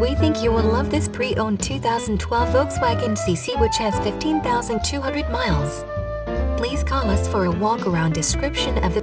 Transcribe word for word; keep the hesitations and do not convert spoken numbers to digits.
We think you will love this pre-owned two thousand twelve Volkswagen C C, which has fifteen thousand two hundred miles. Please call us for a walk-around description of the